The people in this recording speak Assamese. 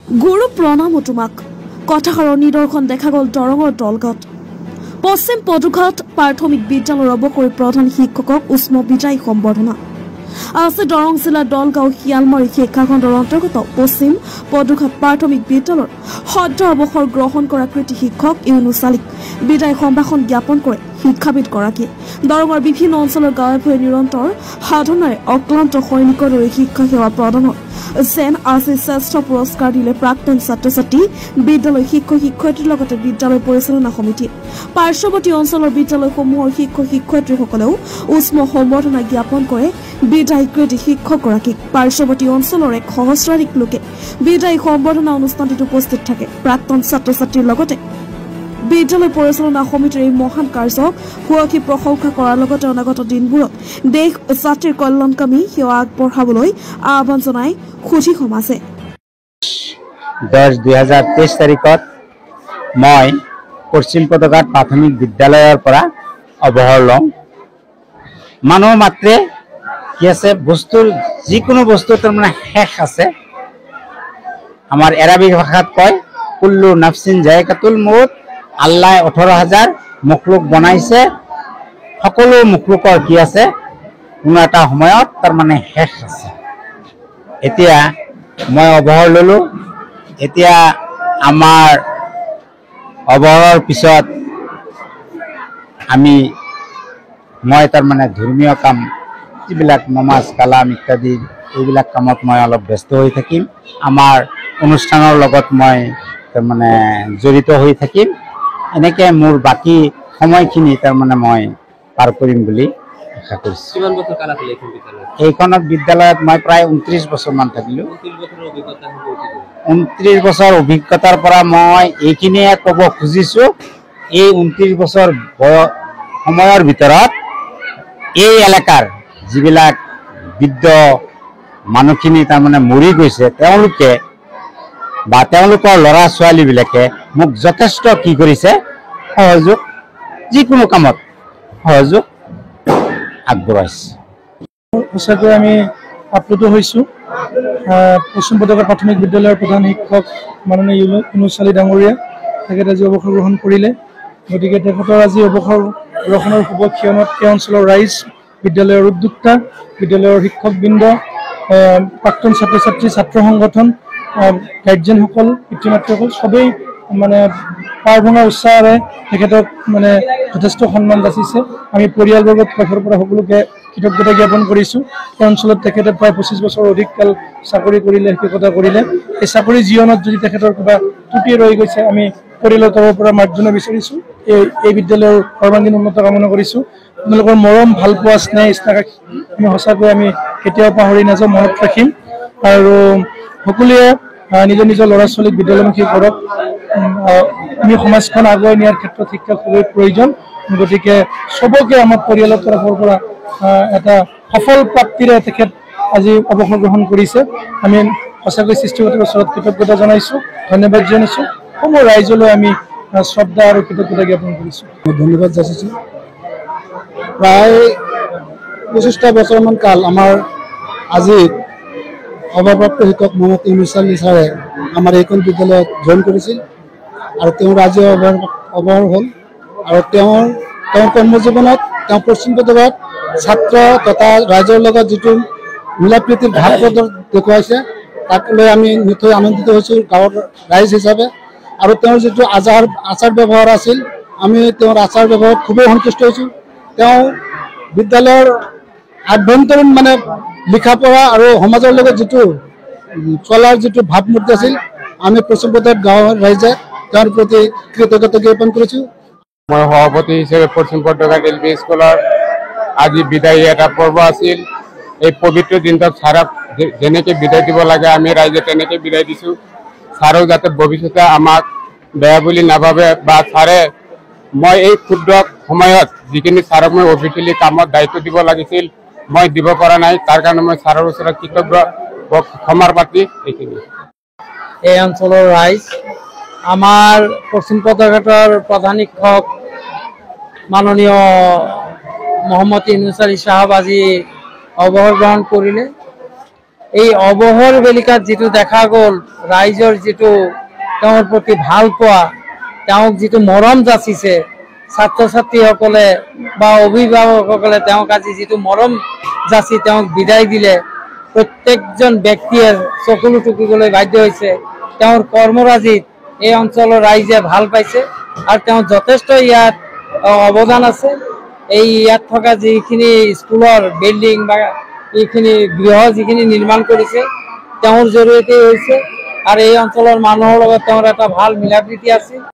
গুৰু প্ৰণাম তোমাক কথাষাৰৰ নিদৰ্শন দেখা গ'ল দৰঙৰ দলগাঁৱত পশ্চিম পদুঘাট প্ৰাথমিক বিদ্যালয়ৰ অৱসৰী প্ৰধান শিক্ষকক উষ্ম বিদায়ী সম্বৰ্ধনা আছে দৰং জিলাৰ দলগাঁও শিয়ালমাৰী শিক্ষাখণ্ডৰ অন্তৰ্গত পশ্চিম পদুঘাট প্ৰাথমিক বিদ্যালয়ৰ সদ্য অৱসৰ গ্ৰহণ কৰা কৃতি শিক্ষক ইউনুছ আলীক বিদায় সম্ভাষণ জ্ঞাপন কৰে শিক্ষাবিদগৰাকীয়ে দৰঙৰ বিভিন্ন অঞ্চলৰ গাঁৱে ভূঞে নিৰন্তৰ সাধনাৰে অক্লান্ত সৈনিকৰ দৰে শিক্ষা সেৱা প্ৰদানৰ যেন আজি শ্ৰেষ্ঠ পুৰস্কাৰ দিলে প্ৰাক্তন ছাত্ৰ ছাত্ৰী বিদ্যালয় শিক্ষক শিক্ষয়িত্ৰীৰ লগতে বিদ্যালয় পৰিচালনা সমিতিয়ে পাৰ্শ্বৱৰ্তী অঞ্চলৰ বিদ্যালয়সমূহৰ শিক্ষক শিক্ষয়িত্ৰীসকলেও উষ্ম সম্বৰ্ধনা জ্ঞাপন কৰে বিদায়ী কৃতি শিক্ষকগৰাকীক পাৰ্শ্বৱৰ্তী অঞ্চলৰ এক সহস্ৰাধিক লোকে বিদায়ী সম্বৰ্ধনা অনুষ্ঠানটিত উপস্থিত থাকে প্ৰাক্তন ছাত্ৰ ছাত্ৰীৰ লগতে বিদ্যালয় পৰিচালনা সমিতিৰ এই মহান কাৰ্যক সুৰক্ষিত প্ৰশংসা কৰাৰ লগতে অনাগত দিনবোৰত দেশ জাতিৰ কল্যাণকামী সেৱা আগবঢ়াবলৈ আহ্বান জনাই সুধী সমাজে 10/2023 তাৰিখত মই পশ্চিম পদঘাট প্ৰাথমিক বিদ্যালয়ৰ পৰা অৱসৰ লওঁ মানুহ মাত্ৰে কি আছে বস্তুৰ যিকোনো বস্তু তাৰমানে শেষ আছে আমাৰ এৰাবিক ভাষাত কয় কুল্লু নাফসিন জায়কাতুল মউত আল্লাহ 18,000 মুখলুক বনাইছে সকলো মুখলুকৰ কি আছে কোনো এটা সময়ত তাৰমানে শেষ আছে এতিয়া মই অৱসৰ ললো এতিয়া আমাৰ অৱসৰৰ পিছত মই তাৰমানে ধৰ্মীয় কাম যিবিলাক নমাজ কালাম ইত্যাদি এইবিলাক কামত মই অলপ ব্যস্ত হৈ থাকিম আমাৰ অনুষ্ঠানৰ লগত মই তাৰমানে জড়িত হৈ থাকিম এনেকে মোৰ বাকি সময়খিনি তাৰমানে মই পাৰ কৰিম বুলি আশা কৰিছো কিমান বছৰ কাল আছিল এইখনত বিদ্যালয়ত মই প্ৰায় 29 বছৰ মান থাকিলো 29 বছৰ অভিজ্ঞতাৰ পৰা মই এইখিনিয়ে ক'ব খুজিছো এই 29 বছৰ সময়ৰ ভিতৰত এই এলেকাৰ যিবিলাক বৃদ্ধ মানুহখিনি তাৰমানে মৰি গৈছে তেওঁলোকে বা তেওঁলোকৰ ল'ৰা ছোৱালীবিলাকে মোক যথেষ্ট কি কৰিছে সহযোগ যিকোনো কামত সহযোগ আগবঢ়াইছে সঁচাকৈ আমি আপ্লুত হৈছোঁ পশ্চিম পদঘাট প্ৰাথমিক বিদ্যালয়ৰ প্ৰধান শিক্ষক মাননীয় ইউনুছ আলী ডাঙৰীয়া তেখেতে আজি অৱসৰ গ্ৰহণ কৰিলে গতিকে তেখেতৰ আজি অৱসৰ গ্ৰহণৰ শুভ ক্ষণত এই অঞ্চলৰ ৰাইজ বিদ্যালয়ৰ উদ্যোক্তা বিদ্যালয়ৰ শিক্ষকবৃন্দ প্ৰাক্তন ছাত্ৰ ছাত্ৰী ছাত্ৰ সংগঠন গাৰ্জেনসকল পিতৃ মাতৃসকল সবেই মানে পাৰ ভঙা উৎসাহেৰে তেখেতক মানে যথেষ্ট সন্মান যাচিছে আমি পৰিয়ালবৰ্গত তেখেতৰ পৰা সকলোকে কৃতজ্ঞতা জ্ঞাপন কৰিছোঁ এই অঞ্চলত তেখেতে প্ৰায় 25 বছৰ অধিক কাল চাকৰি কৰিলে শিক্ষকতা কৰিলে এই চাকৰি জীৱনত যদি তেখেতৰ কিবা ত্ৰুটি ৰৈ গৈছে আমি পৰিয়ালৰ তৰফৰ পৰা মাৰ্জনা বিচাৰিছোঁ এই বিদ্যালয়ৰ সৰ্বাংগীন উন্নত কামনা কৰিছোঁ আপোনালোকৰ মৰম ভাল পোৱা স্নেহ ইচ্ছাক আমি সঁচাকৈ আমি কেতিয়াও পাহৰি নাযাওঁ মনত ৰাখিম আৰু সকলোৱে নিজৰ নিজৰ ল'ৰা ছোৱালীক বিদ্যালয়মুখী কৰক আমি সমাজখন আগুৱাই নিয়াৰ ক্ষেত্ৰত শিক্ষা খুবেই প্ৰয়োজন গতিকে সবকে আমাৰ পৰিয়ালৰ তৰফৰ পৰা এটা সফল প্ৰাপ্তিৰে তেখেত আজি অৱসৰ গ্ৰহণ কৰিছে আমি সঁচাকৈ সৃষ্টিকৰ্তাৰ ওচৰত কৃতজ্ঞতা জনাইছোঁ ধন্যবাদ জনাইছোঁ সমূহ ৰাইজলৈ আমি শ্ৰদ্ধা আৰু কৃতজ্ঞতা জ্ঞাপন কৰিছোঁ ধন্যবাদ যাচিছোঁ প্ৰায় 25টা বছৰমান কাল আমাৰ আজি অৱসৰপ্ৰাপ্ত শিক্ষক মহম্মদ ইউনুছ আলী ছাৰে আমাৰ এইখন বিদ্যালয়ত জইন কৰিছিল আৰু তেওঁৰ আজি অৱসৰ হ'ল আৰু তেওঁৰ কৰ্মজীৱনত তেওঁ পশ্চিম পদঘাট ছাত্ৰ তথা ৰাইজৰ লগত যিটো মিলা প্ৰীতিৰ ভাৱ দেখুৱাইছে তাক লৈ আমি নিশ্চয় আনন্দিত হৈছোঁ গাঁৱৰ ৰাইজ হিচাপে আৰু তেওঁৰ যিটো আচাৰ ব্যৱহাৰ আছিল আমি তেওঁৰ আচাৰ ব্যৱহাৰত খুবেই সন্তুষ্ট হৈছোঁ তেওঁ বিদ্যালয়ৰ আভ্যন্তৰীণ মানে লিখা পঢ়া আৰু সমাজৰ লগত যিটো চলাৰ যিটো ভাৱমূৰ্তি আছিল আমি পশ্চিম পদঘাট গাঁৱৰ ৰাইজে তেওঁৰ প্ৰতি কৃতজ্ঞতা জ্ঞাপন কৰিছোঁ মই সভাপতি হিচাপে পশ্চিম পদঘাট LP স্কুলৰ আজি বিদায়ী এটা পৰ্ব আছিল এই পবিত্ৰ দিনটোত ছাৰক যেনেকৈ বিদায় দিব লাগে আমি ৰাইজে তেনেকৈ বিদায় দিছোঁ ছাৰক যাতে ভৱিষ্যতে আমাক বেয়া বুলি নাভাবে বা ছাৰে মই এই ক্ষুদ্ৰ সময়ত যিখিনি ছাৰক মই অফিচিয়েলি কামত দায়িত্ব দিব লাগিছিল মই দিব পৰা নাই তাৰ কাৰণে মই ছাৰৰ ওচৰত কৃতজ্ঞ ক্ষমাৰ পাতি এইখিনি এই অঞ্চলৰ ৰাইজ আমাৰ পশ্চিম পদঘাটৰ প্ৰধান শিক্ষক মাননীয় মহম্মদ ইউনুছ আলী সাহেব আজি অৱসৰ গ্ৰহণ কৰিলে এই অৱসৰ বেলিকাত যিটো দেখা গ'ল ৰাইজৰ যিটো তেওঁৰ প্ৰতি ভাল পোৱা, তেওঁক যিটো মৰম যাচিছে, ছাত্ৰ ছাত্ৰীসকলে বা অভিভাৱকসকলে তেওঁক আজি যিটো মৰম যাচি তেওঁক বিদায় দিলে, প্ৰত্যেকজন ব্যক্তিয়ে চকুলো টুকিবলৈ বাধ্য হৈছে। তেওঁৰ কৰ্মৰাজিত এই অঞ্চলৰ ৰাইজে ভাল পাইছে আৰু তেওঁ যথেষ্ট ইয়াত অৱদান আছে। এই ইয়াত থকা যিখিনি স্কুলৰ বিল্ডিং বা এইখিনি গৃহ যিখিনি নিৰ্মাণ কৰিছে তেওঁৰ জৰিয়তে হৈছে আৰু এই অঞ্চলৰ মানুহৰ লগত তেওঁৰ এটা ভাল মিলাপ্ৰীতি আছিল।